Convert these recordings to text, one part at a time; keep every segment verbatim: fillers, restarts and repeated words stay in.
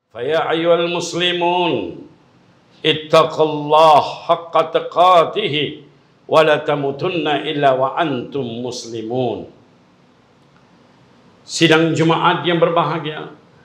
Faya ayyuhal muslimun ittaqullah haqqa tuqatih wa la tamutunna illa wa antum muslimun. Sidang Jumaat yang berbahagia,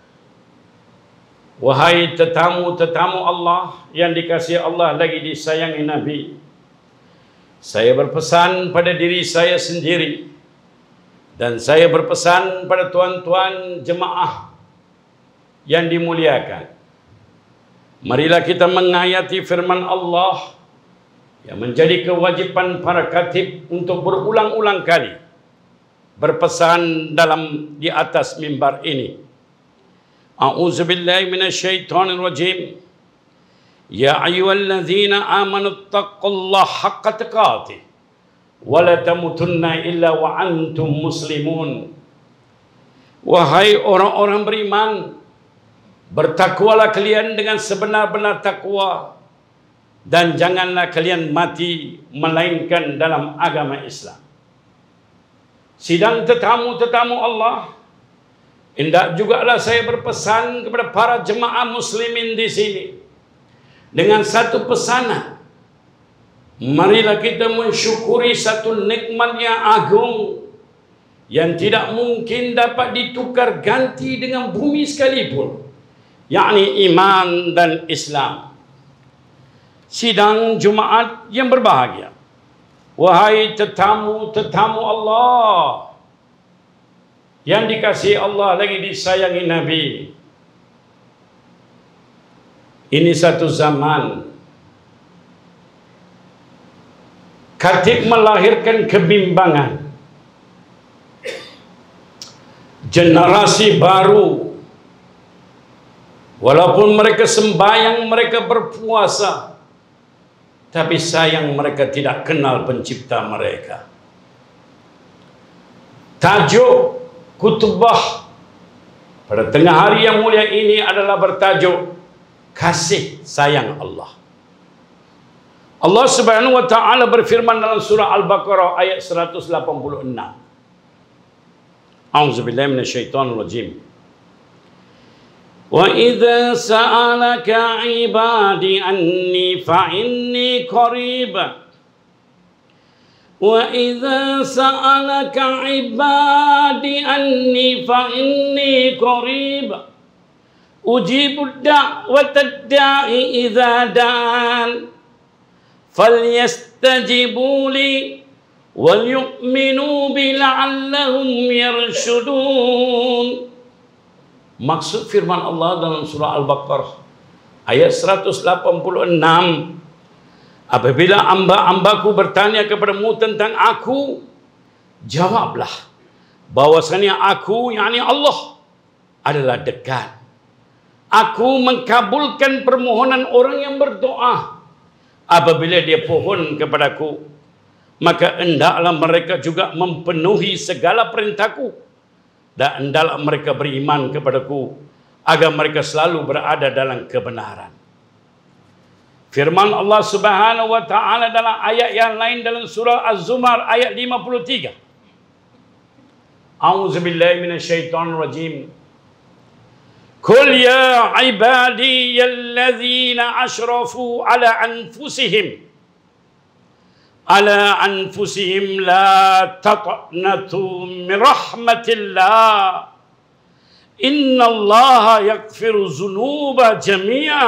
wahai tetamu-tetamu Allah yang dikasihi Allah lagi disayangi Nabi, saya berpesan pada diri saya sendiri dan saya berpesan pada tuan-tuan jemaah yang dimuliakan. Marilah kita menghayati firman Allah yang menjadi kewajiban para khatib untuk berulang-ulang kali berpesan dalam di atas mimbar ini. A'udzubillahi minasyaitonir rajim. Ya ayyuhalladzina amanu taqullaha haqqa tuqatih wa la tamutunna illa wa antum muslimun. Wahai orang-orang beriman, bertakwalah kalian dengan sebenar-benar takwa dan janganlah kalian mati melainkan dalam agama Islam. Sidang tetamu-tetamu Allah, hendak jugalah saya berpesan kepada para jemaah muslimin di sini dengan satu pesanan. Marilah kita mensyukuri satu nikmat yang agung yang tidak mungkin dapat ditukar ganti dengan bumi sekalipun, yakni iman dan Islam. Sidang Jumaat yang berbahagia, wahai tetamu-tetamu Allah yang dikasihi Allah lagi disayangi Nabi, ini satu zaman khatib melahirkan kebimbangan. Generasi baru, walaupun mereka sembahyang, mereka berpuasa, tapi sayang mereka tidak kenal pencipta mereka. Tajuk khutbah pada tengah hari yang mulia ini adalah bertajuk kasih sayang Allah. Allah Subhanahu wa taala berfirman dalam surah Al-Baqarah ayat seratus lapan puluh enam. A'udzubillahi minasyaitonir rajim. Wa idza sa'alaka 'ibadi anni fa inni qarib. Wa idza sa'alaka 'ibadi anni fa inni qarib. Ujibu da'watad da'i idza da'an. Falyastajibu li wal yu'minu bi la'allahum yarshudun. Maksud firman Allah dalam surah Al-Baqarah ayat seratus lapan puluh enam, apabila hamba-hambaku bertanya kepadamu tentang aku, jawablah bahwasanya aku, yakni Allah, adalah dekat. Aku mengkabulkan permohonan orang yang berdoa. Apabila dia pohon kepadaku, maka hendaklah mereka juga memenuhi segala perintahku, dan hendaklah mereka beriman kepadaku agar mereka selalu berada dalam kebenaran. Firman Allah Subhanahu wa taala dalam ayat yang lain dalam surah Az-Zumar ayat lima puluh tiga. A'udzubillahi minasyaitonir rajim. Qul ya ibadiyalladzina asyrafu ala anfusihim ala anfusihim la taqnatu min rahmatillah innallaha yaghfiru dzunuba jami'a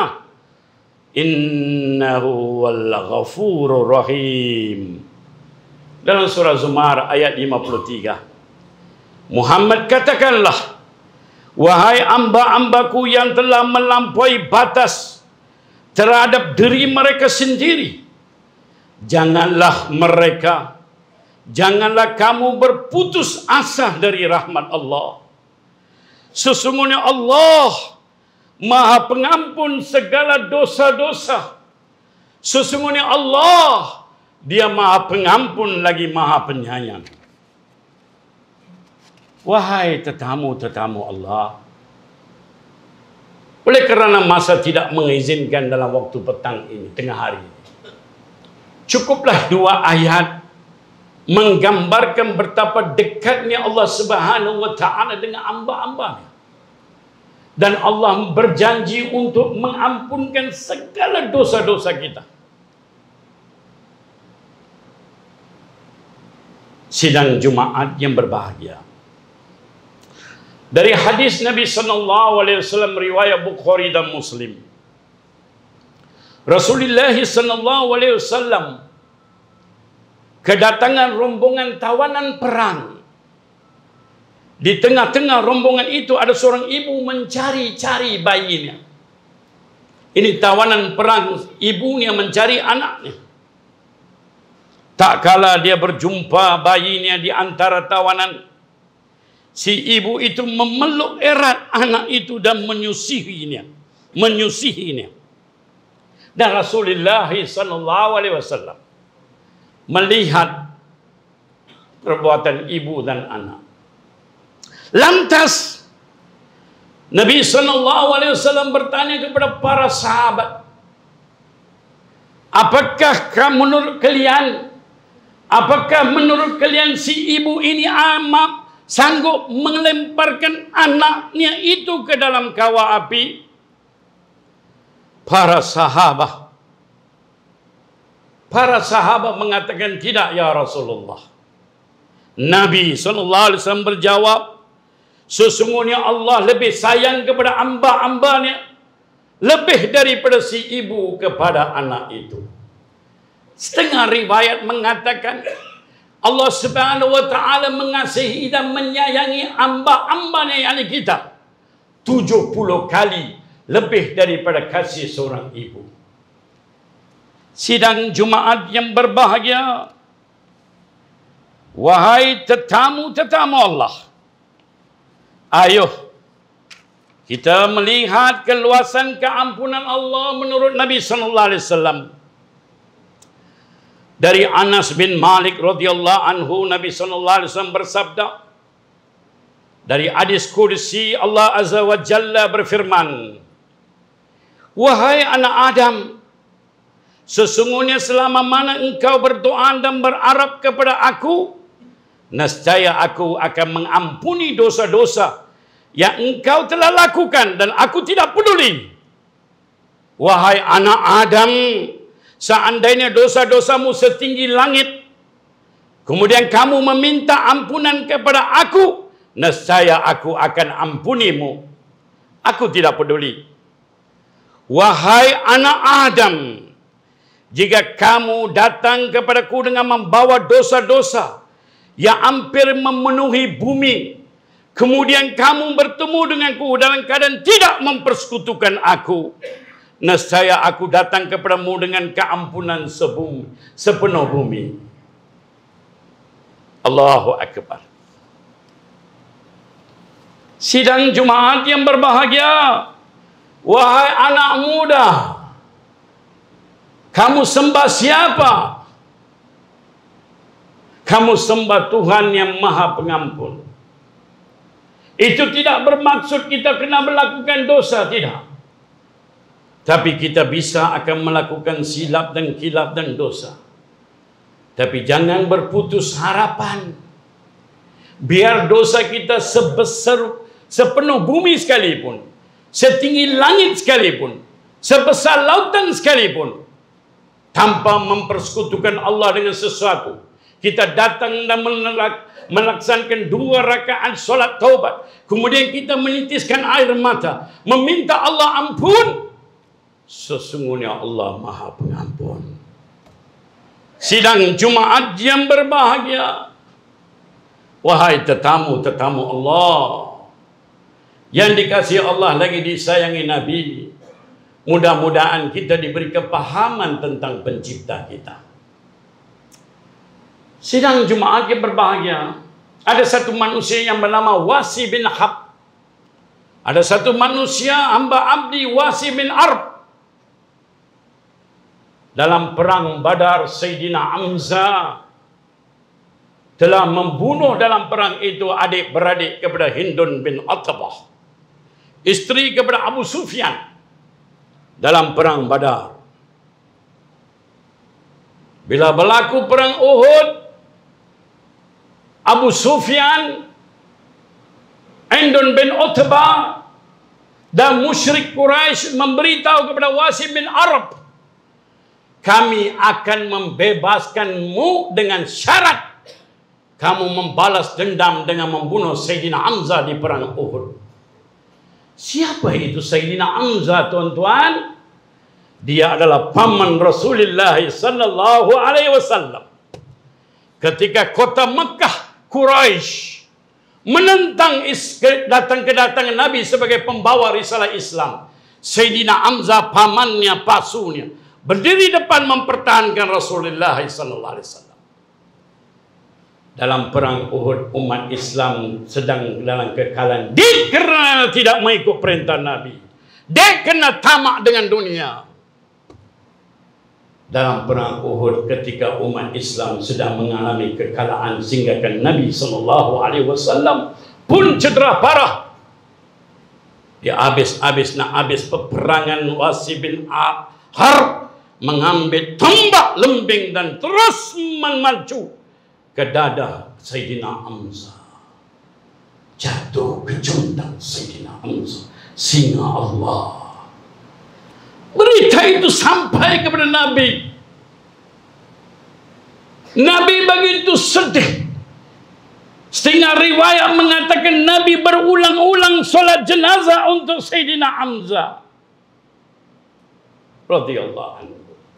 innahu wal ghafurur rahim. Dalam surah Zumar ayat lima puluh tiga. Muhammad, katakanlah, wahai hamba-hambaku yang telah melampaui batas terhadap diri mereka sendiri, janganlah mereka, janganlah kamu berputus asa dari rahmat Allah. Sesungguhnya Allah Maha Pengampun segala dosa-dosa. Sesungguhnya Allah, Dia Maha Pengampun lagi Maha Penyayang. Wahai tetamu-tetamu Allah, oleh kerana masa tidak mengizinkan dalam waktu petang ini, tengah hari ini, cukuplah dua ayat menggambarkan betapa dekatnya Allah Subhanahu wa taala dengan hamba-hambanya. Dan Allah berjanji untuk mengampunkan segala dosa-dosa kita. Sidang Jumaat yang berbahagia. Dari hadis Nabi sallallahu alaihi wasallam riwayat Bukhari dan Muslim. Rasulullah sallallahu alaihi wasallam kedatangan rombongan tawanan perang. Di tengah-tengah rombongan itu ada seorang ibu mencari-cari bayinya. Ini tawanan perang, ibunya mencari anaknya. Tak kala dia berjumpa bayinya di antara tawanan, si ibu itu memeluk erat anak itu dan menyusihinya, menyusihinya. Dan Rasulullah sallallahu alaihi wasallam melihat perbuatan ibu dan anak. Lantas Nabi sallallahu alaihi wasallam bertanya kepada para sahabat, apakah menurut kalian apakah menurut kalian si ibu ini amat sanggup melemparkan anaknya itu ke dalam kawah api? Para sahabat Para sahabat mengatakan, tidak ya Rasulullah. Nabi sallallahu alaihi wasallam berjawab, sesungguhnya Allah lebih sayang kepada hamba-hambanya lebih daripada si ibu kepada anak itu. Setengah riwayat mengatakan Allah Subhanahu wa taala mengasihi dan menyayangi hamba-hambanya yang kita tujuh puluh kali lebih daripada kasih seorang ibu. Sidang Jumaat yang berbahagia, wahai tetamu-tetamu Allah, ayo kita melihat keluasan keampunan Allah menurut Nabi sallallahu alaihi wasallam. Dari Anas bin Malik radhiyallahu anhu, Nabi sallallahu alaihi wasallam bersabda, dari hadis kursi Allah azza wa jalla berfirman, wahai anak Adam, sesungguhnya selama mana engkau berdoa dan berharap kepada aku, nescaya aku akan mengampuni dosa-dosa yang engkau telah lakukan dan aku tidak peduli. Wahai anak Adam, seandainya dosa-dosamu setinggi langit, kemudian kamu meminta ampunan kepada aku, nescaya aku akan ampunimu. Aku tidak peduli. Wahai anak Adam, jika kamu datang kepadaku dengan membawa dosa-dosa yang hampir memenuhi bumi, kemudian kamu bertemu denganku dalam keadaan tidak mempersekutukan aku, nescaya aku datang kepadamu dengan keampunan sebumi, sepenuh bumi. Allahu Akbar. Sidang Jumaat yang berbahagia, wahai anak muda, kamu sembah siapa? Kamu sembah Tuhan yang Maha Pengampun. Itu tidak bermaksud kita kena melakukan dosa, tidak. Tapi kita bisa akan melakukan silap dan khilaf dan dosa. Tapi jangan berputus harapan. Biar dosa kita sebesar sepenuh bumi sekalipun, setinggi langit sekalipun, sebesar lautan sekalipun, tanpa mempersekutukan Allah dengan sesuatu, kita datang dan melaksanakan dua rakaat solat taubat, kemudian kita menitiskan air mata, meminta Allah ampun, sesungguhnya Allah Maha Pengampun. Sidang Jumaat yang berbahagia, wahai tetamu-tetamu Allah yang dikasihi Allah lagi disayangi Nabi, mudah-mudahan kita diberi kepahaman tentang pencipta kita. Sidang Jumaat yang berbahagia, ada satu manusia yang bernama Wasi bin Hab. Ada satu manusia hamba abdi Wasi bin Arb. Dalam perang Badar, Sayyidina Hamzah telah membunuh dalam perang itu adik-beradik kepada Hindun bin Utbah, istri kepada Abu Sufyan dalam perang Badar. Bila berlaku perang Uhud, Abu Sufyan, Hindun bin Utbah dan musyrik Quraisy memberitahu kepada Wasim bin Arab, kami akan membebaskanmu dengan syarat kamu membalas dendam dengan membunuh Sayyidina Hamzah di perang Uhud. Siapa itu Sayyidina Hamzah, tuan-tuan? Dia adalah paman Rasulullah sallallahu alaihi wasallam. Ketika kota Mekah Quraisy menentang datang kedatangan Nabi sebagai pembawa risalah Islam, Sayyidina Hamzah pamannya, pasunya, berdiri depan mempertahankan Rasulullah sallallahu alaihi wasallam. Dalam perang Uhud, umat Islam sedang dalam kekalahan dikerana tidak mengikut perintah Nabi. Dia kena tamak dengan dunia. Dalam perang Uhud, ketika umat Islam sedang mengalami kekalahan sehingga Nabi sallallahu alaihi wasallam pun cedera parah. Dia habis-habis nak habis peperangan, Wasi bin Harb mengambil tombak lembing dan terus maju ke dada Sayyidina Hamzah. Jatuh ke jundak Sayyidina Hamzah, singa Allah. Berita itu sampai kepada Nabi. Nabi begitu sedih, sehingga riwayat mengatakan Nabi berulang-ulang solat jenazah untuk Sayyidina Hamzah radhiyallahu anhu.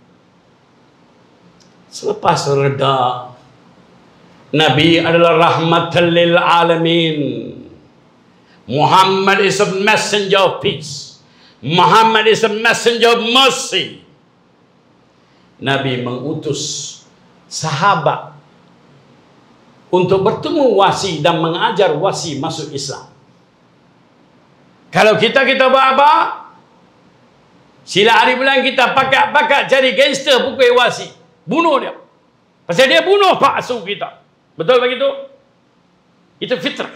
Selepas reda, Nabi adalah rahmatan lil alamin. Muhammad is a messenger of peace. Muhammad is a messenger of mercy. Nabi mengutus sahabat untuk bertemu Wasi dan mengajar Wasi masuk Islam. Kalau kita kita buat apa? Sila hari bulan kita pakat-pakat cari gangster pukul Wasi, bunuh dia. Pasal dia bunuh pak asuh kita. Betul begitu? Itu fitrah.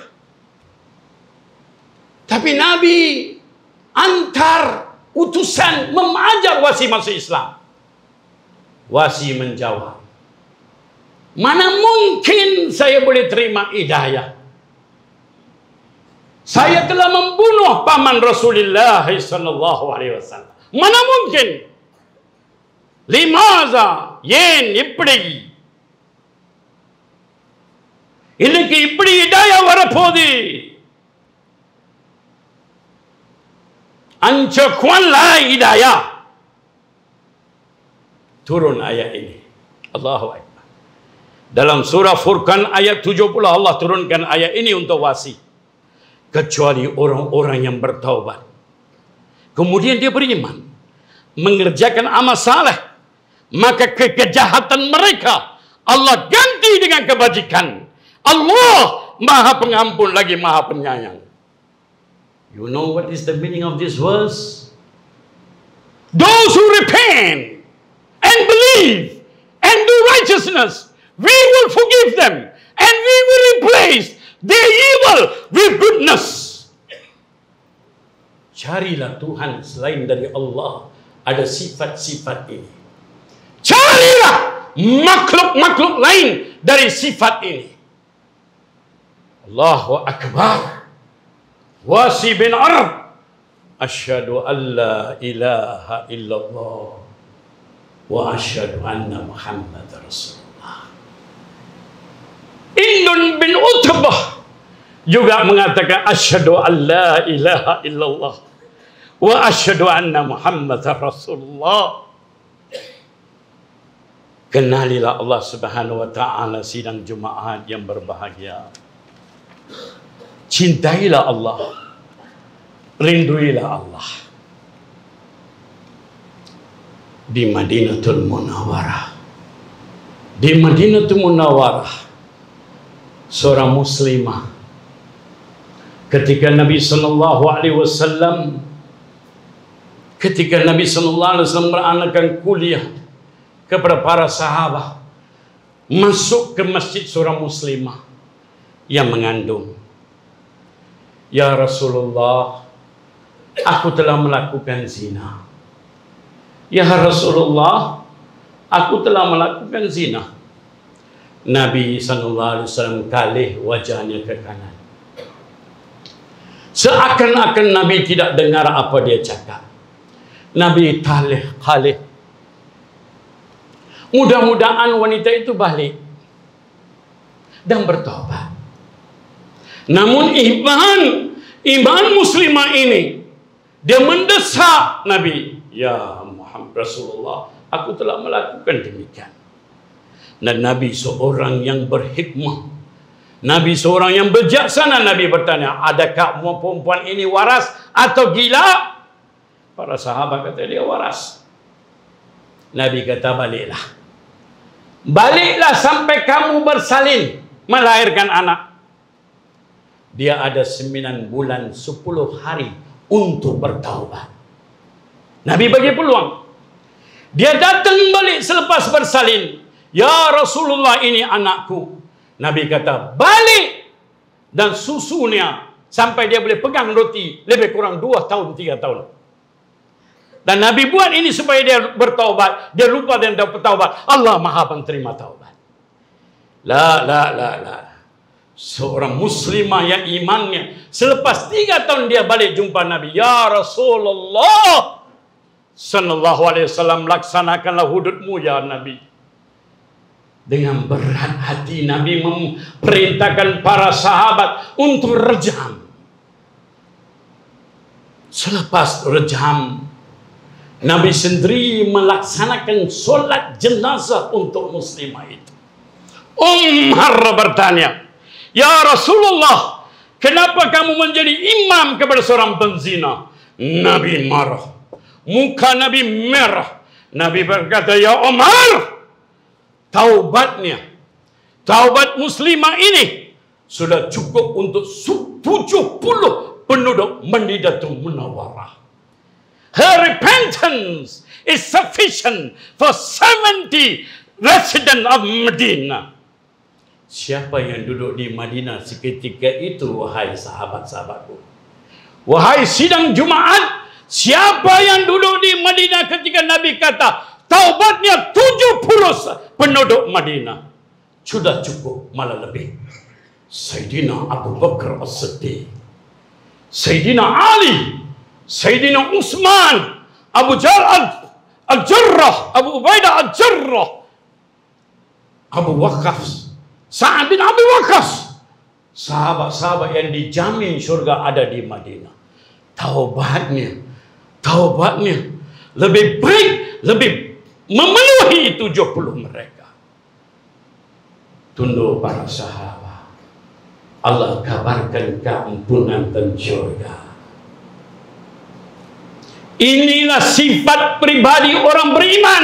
Tapi Nabi antar utusan mengajar Wasi masuk Islam. Wasi menjawab, mana mungkin saya boleh terima hidayah? Saya telah membunuh paman Rasulullah sallallahu alaihi wasallam. Mana mungkin? Limaza? Yen ippadi? Innaiku ippadi hidayah varapodi? Ancakuanlah hidayah. Turun ayat ini. Allahu Akbar. Dalam surah Furqan ayat tujuh puluh Allah turunkan ayat ini untuk Wasi. Kecuali orang-orang yang bertaubat, kemudian dia beriman, mengerjakan amal saleh, maka kekejahatan mereka Allah ganti dengan kebajikan. Allah Maha Pengampun lagi Maha Penyayang. You know what is the meaning of this verse? Those who repent and believe and do righteousness, we will forgive them and we will replace their evil with goodness. Carilah Tuhan selain dari Allah ada sifat-sifat ini. Carilah makhluk-makhluk lain dari sifat ini. Allahu Akbar. Wasi bin Arab, asyhadu an la ilaha illallah wa asyhadu anna Muhammad Rasulullah. Indun bin Utbah juga mengatakan asyhadu an la ilaha illallah wa asyhadu anna Muhammad Rasulullah. Kenalilah Allah Subhanahu wa taala sidang Jumaat yang berbahagia. Cintailah Allah, rinduilah Allah. Di Madinatul Munawwarah, di Madinatul Munawwarah, seorang muslimah, ketika Nabi sallallahu alaihi wasallam ketika Nabi sallallahu alaihi wasallam beranakan kuliah kepada para sahabat, masuk ke masjid seorang muslimah yang mengandung. Ya Rasulullah, aku telah melakukan zina. Ya Rasulullah, aku telah melakukan zina. Nabi sallallahu alaihi wasallam kalih wajahnya ke kanan. Seakan-akan Nabi tidak dengar apa dia cakap. Nabi talih khalih. Mudah-mudahan wanita itu balik dan bertobat. Namun iman, iman muslimah ini, dia mendesak Nabi. Ya Muhammad Rasulullah, aku telah melakukan demikian. Dan Nabi seorang yang berhikmah, Nabi seorang yang bijaksana. Nabi bertanya, adakah perempuan ini waras atau gila? Para sahabat kata dia waras. Nabi kata baliklah. Baliklah sampai kamu bersalin melahirkan anak. Dia ada sembilan bulan sepuluh hari untuk bertaubat. Nabi bagi peluang. Dia datang balik selepas bersalin. Ya Rasulullah, ini anakku. Nabi kata balik. Dan susunya sampai dia boleh pegang roti lebih kurang dua tahun, tiga tahun. Dan Nabi buat ini supaya dia bertaubat. Dia lupa dan dia bertaubat. Allah maha penerima taubat. La, la, la, la. Seorang muslimah yang imannya, selepas tiga tahun dia balik jumpa Nabi. Ya Rasulullah sallallahu alaihi wasallam, laksanakanlah hududmu ya Nabi. Dengan berat hati Nabi memerintahkan para sahabat untuk rejam. Selepas rejam, Nabi sendiri melaksanakan solat jenazah untuk muslimah itu. Umar bertanya, ya Rasulullah, kenapa kamu menjadi imam kepada seorang penzina? Nabi marah. Muka Nabi merah. Nabi berkata, ya Umar, taubatnya, taubat muslimah ini sudah cukup untuk tujuh puluh penduduk Madinatul Munawwarah. Her repentance is sufficient for seventy residents of Medina. Siapa yang duduk di Madinah seketika itu, wahai sahabat-sahabatku? Wahai sidang Jumaat, siapa yang duduk di Madinah ketika Nabi kata taubatnya tujuh puluh penduduk Madinah? Sudah cukup, malah lebih. Sayyidina Abu Bakar As-Siddiq, Sayyidina Ali, Sayyidina Utsman, Abu Jahal Al-Jarrah, Abu Ubaidah Al-Jarrah, Abu Waqqas, Sa'ad bin Abi Waqqas, sahabat-sahabat yang dijamin surga ada di Madinah. Taubatnya, taubatnya lebih baik, lebih memenuhi tujuh puluh mereka. Tunduk para sahabat, Allah kabarkan keampunan dan surga. Inilah sifat pribadi orang beriman.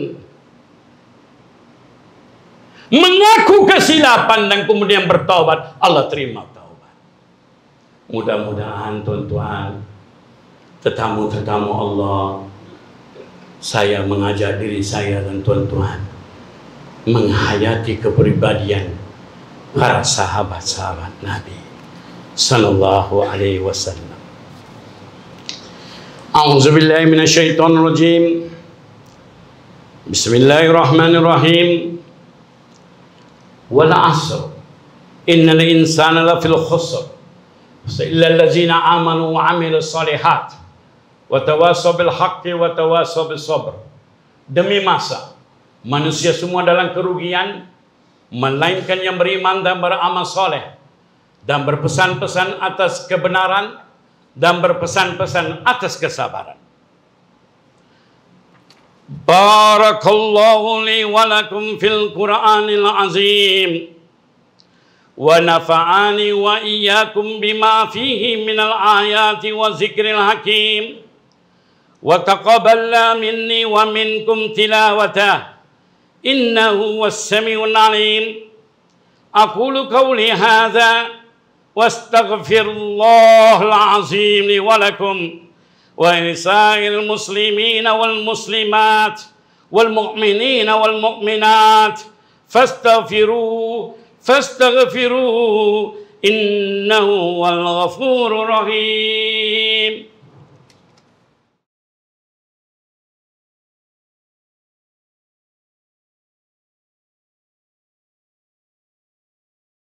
Mengaku kesilapan dan kemudian bertaubat, Allah terima taubat. Mudah-mudahan tuan-tuan, tetamu-tetamu Allah, saya mengajak diri saya dan tuan-tuan menghayati kepribadian para sahabat-sahabat Nabi sallallahu alaihi wasallam. A'udzu billahi minasyaitonir rajim. Bismillahirrahmanirrahim. Wal 'asr. Innal insana lafil khusr. Illa allazina amanu wa 'amilus shalihat wa tawassaw bil haqqi wa tawassaw bis sabr. Demi masa manusia semua dalam kerugian, melainkan yang beriman dan beramal soleh dan berpesan-pesan atas kebenaran dan berpesan-pesan atas kesabaran. Barakallahu li wa lakum fil Qur'anil azim wa nafa'ani wa iyyakum bima fihi minal ayati wa zikril hakim wa taqabbala minni wa minkum tilawatah innahu was-sami'ul alim. Aqulu qawli hadza واستغفر الله العظيم لي ولكم ولسائر المسلمين والمسلمات والمؤمنين والمؤمنات فاستغفروه فاستغفروه إنه هو الغفور الرحيم.